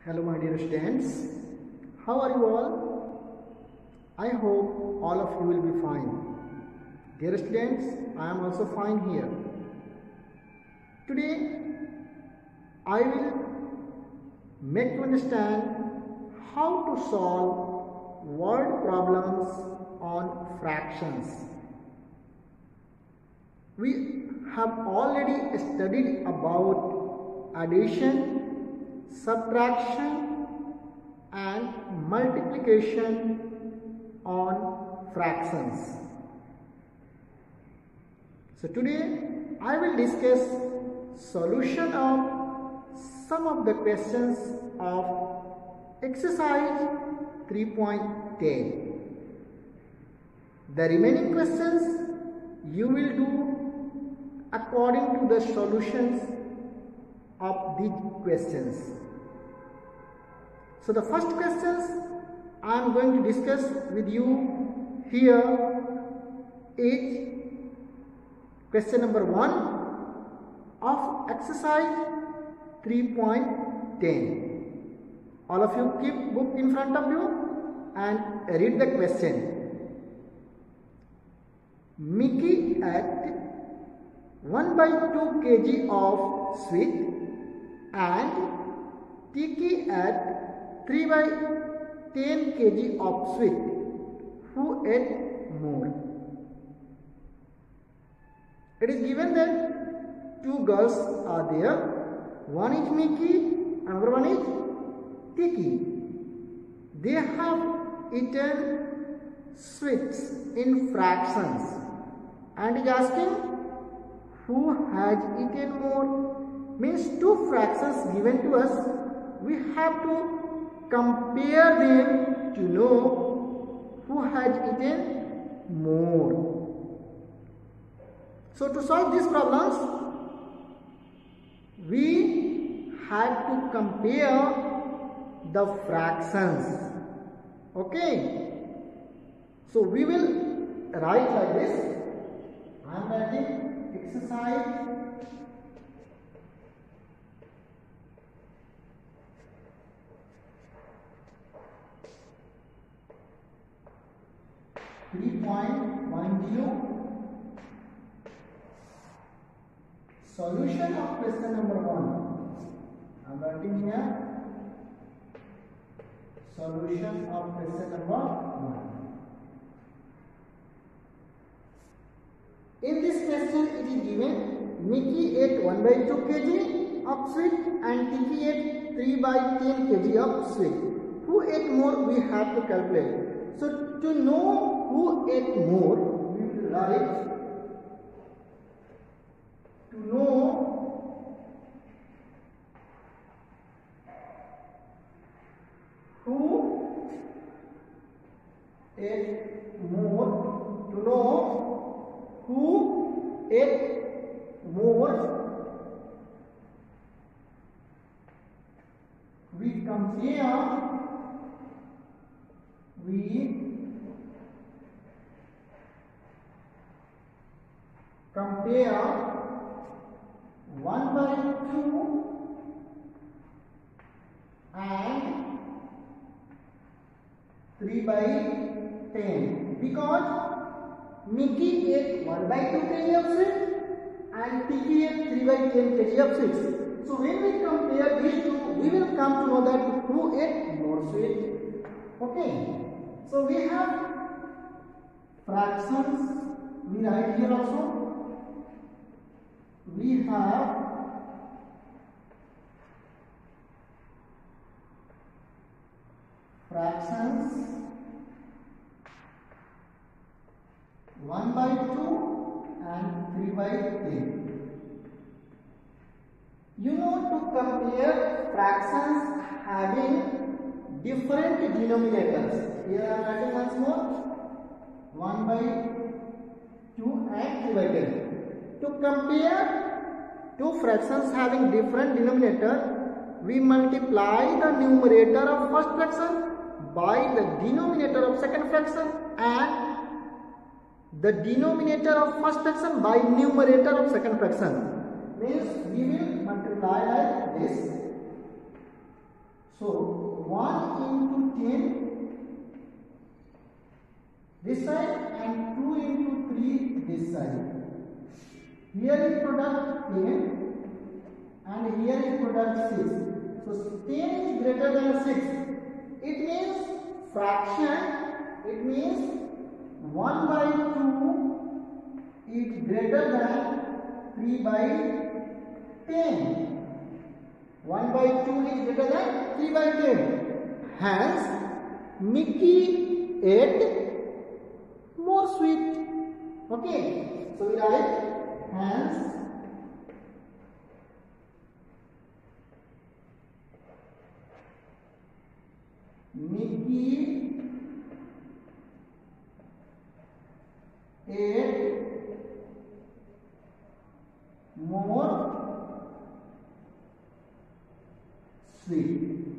Hello my dear students, how are you all? I hope all of you will be fine. Dear students, I am also fine here. Today I will make you understand how to solve word problems on fractions. We have already studied about addition, subtraction and multiplication on fractions. So today I will discuss solution of some of the questions of exercise 3.10. The remaining questions you will do according to the solutions of these questions. So the first questions I am going to discuss with you here is question number 1 of exercise 3.10. All of you keep book in front of you and read the question. Mickey ate 1/2 kg of sweet and Tiki ate 3/10 kg of sweet. Who ate more? It is given that two girls are there. One is Mickey, another one is Tiki. They have eaten sweets in fractions and is asking who has eaten more. Means two fractions given to us, we have to compare them to know who has eaten more. So to solve these problems, we had to compare the fractions. Okay. So we will write like this. I am writing exercise 3.10. Solution of question number 1. I am writing here solution of question number 1. In this question it is given Mickey ate 1/2 kg of sweet and Tiki ate 3/10 kg of sweet. Who ate more we have to calculate. So to know who ate more, we will write to know who ate more, to know who ate more, we compare 1/2 and 3/10 because Mickey ate 1/2 kg of sweet and Tiki ate 3/10 kg of sweets. So when we compare these two, we will come to know that who ate more sweet. Okay. So we have fractions. We write here also. We have fractions 1/2 and 3/10. You know, to compare fractions having different denominators. Here I am writing once more 1/2 and 3/10. To compare two fractions having different denominator, we multiply the numerator of first fraction by the denominator of second fraction and the denominator of first fraction by numerator of second fraction. Means we will multiply like this. So 1 into 10 this side and 2 into 3 this side. Here is product 10 and here is product 6. So 10 is greater than 6. It means fraction. It means 1 by 2 is greater than 3 by 10. 1 by 2 is greater than 3 by 10. Hence, Mickey ate more sweet. Okay. So we write hence Mickey ate more sweet.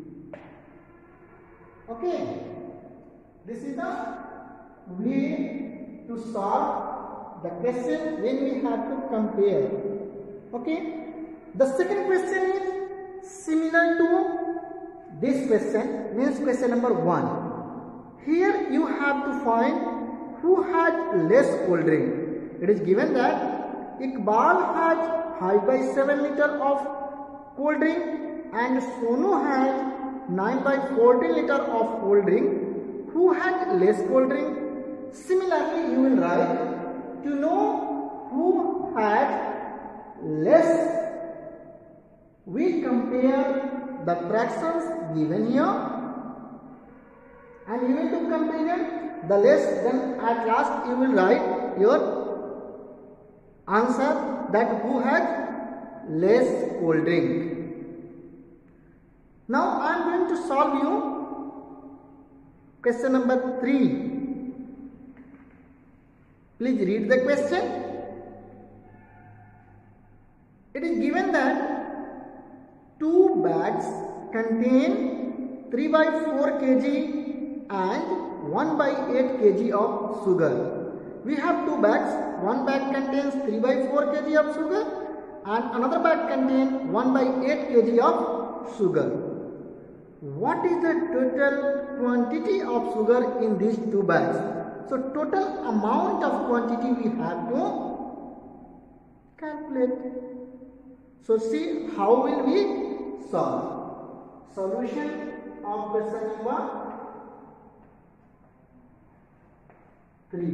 Okay, this is the way to solve the question when we have to compare. Okay, the second question is similar to this question, means question number 1. Here you have to find who had less cold drink. It is given that Iqbal had 5/7 liter of cold drink and Sonu had 9/14 liter of cold drink. Who had less cold drink? Similarly, you will write to know who had less. We compare the fractions given here and you will do comparison the less, then at last you will write your answer that who had less cold drink. Now I am going to solve you question number 3. Please read the question. It is given that 2 bags contain 3/4 kg and 1/8 kg of sugar. We have 2 bags. One bag contains 3/4 kg of sugar and another bag contains 1/8 kg of sugar. What is the total quantity of sugar in these 2 bags? So total amount of quantity we have to calculate. So see how will we solve. Solution of question number 3.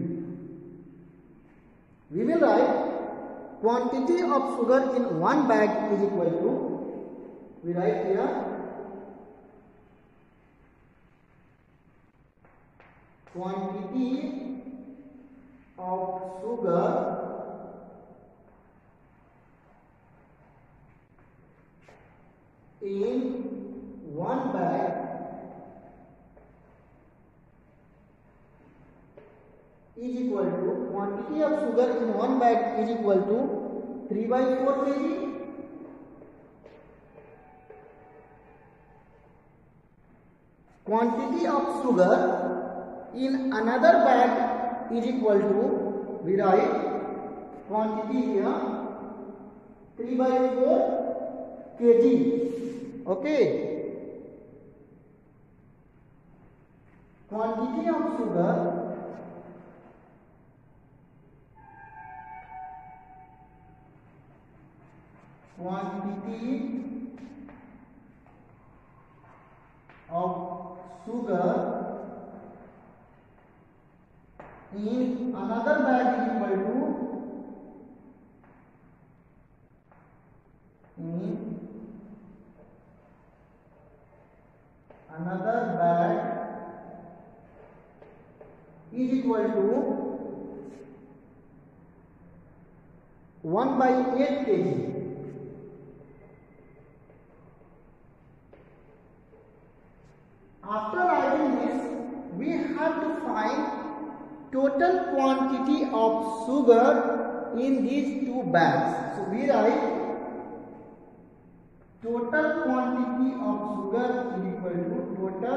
We will write quantity of sugar in one bag is equal to, we write here quantity of sugar in one bag is equal to, quantity of sugar in one bag is equal to 3/4 kg quantity of sugar in another bag is equal to, we write quantity here 3/4 kg. Okay, quantity of sugar in another bag is equal to, in another bag is equal to 1/8 kg. After writing this, we have to find total quantity of sugar in these 2 bags. So we write total quantity of sugar is equal to total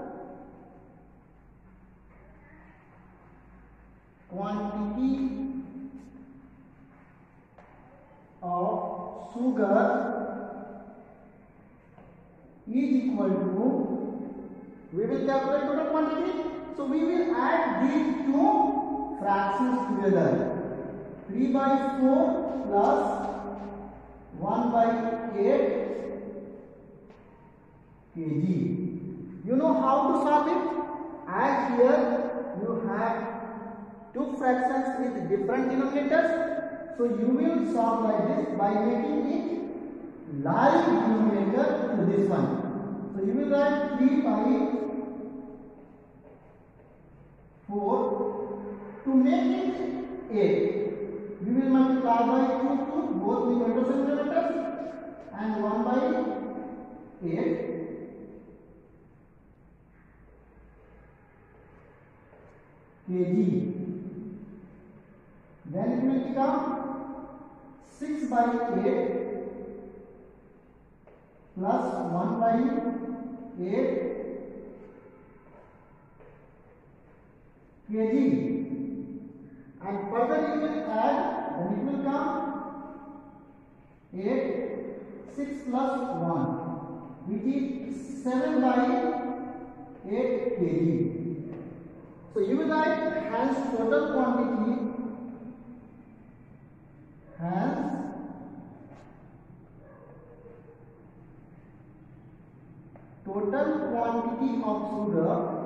quantity of sugar is equal to, we will calculate total quantity. So we will add these two fractions together. 3 by 4 plus 1 by 8 kg. You know how to solve it? As here you have two fractions with different denominators. So you will solve like this by making it like denominator to this one. So you will write 3 by 4 to make it 8. We will multiply by 2 to both numerators and denominators and 1 by 8 kg. Then it will become 6 by 8 plus 1 by 8 kg. And further you will add, then it will come 8, 6 plus 1, which is 7 by 8 kg. So you will write hence total quantity, hence total quantity of sugar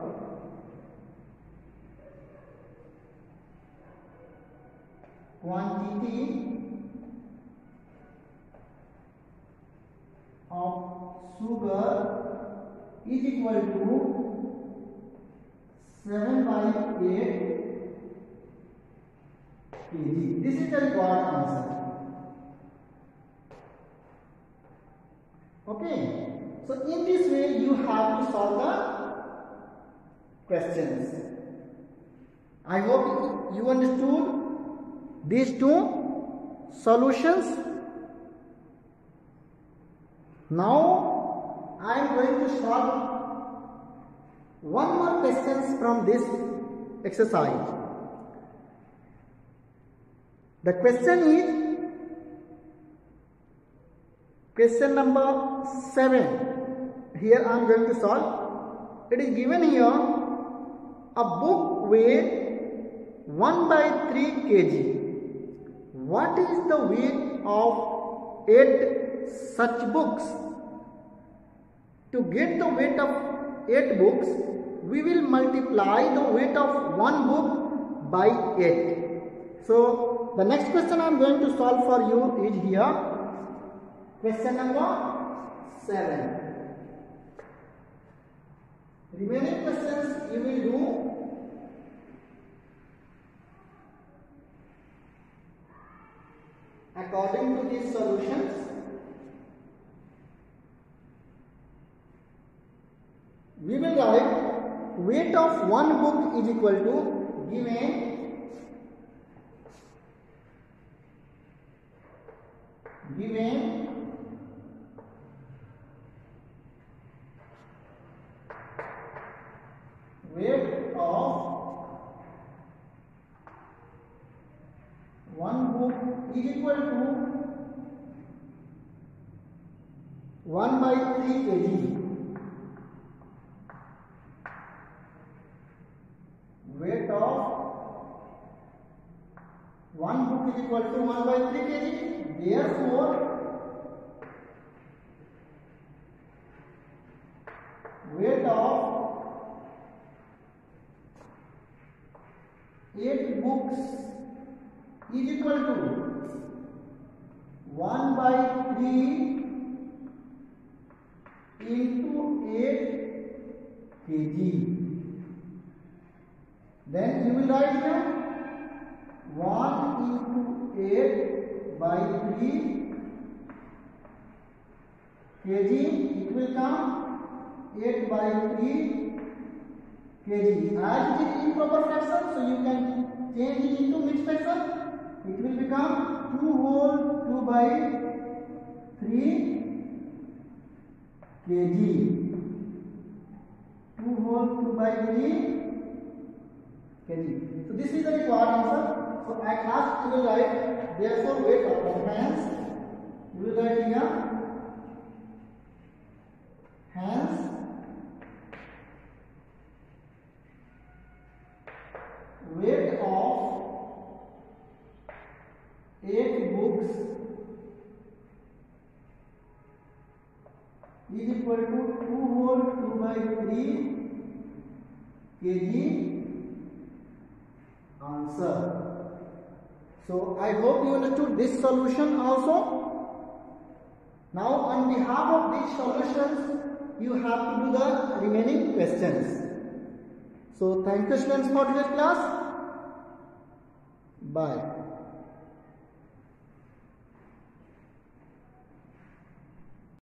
is equal to 7 by 8 kg. This is the required answer. Okay. So in this way you have to solve the questions. I hope you understood these two solutions. Now I am going to solve one more questions from this exercise. The question is question number 7. Here I am going to solve. It is given here a book weight 1 by 3 kg. What is the weight of 8 such books? To get the weight of 8 books, we will multiply the weight of one book by 8. So the next question I am going to solve for you is here. Question number 7. Remaining questions you will do according to these solutions. We will write weight of one book is equal to given weight of one book is equal to 1 by 3 kg. Weight of one book is equal to 1 by 3 kg. Therefore, weight of 8 books is equal to 1 by 3 into 8 kg. Then you will write here 1 into 8 by 3 kg. It will come 8 by 3 kg. As it is improper fraction, so you can change it into mixed fraction. It will become 2 whole 2 by 3 kg. 2 whole 2 by 3 kg. So this is the required answer. So at last you will write therefore weight of hence. You will write here 8 books is equal to 2 whole 2 by 3 kg answer. So I hope you understood this solution also. Now on behalf of these solutions, you have to do the remaining questions. So thank you students for today's class. Bye.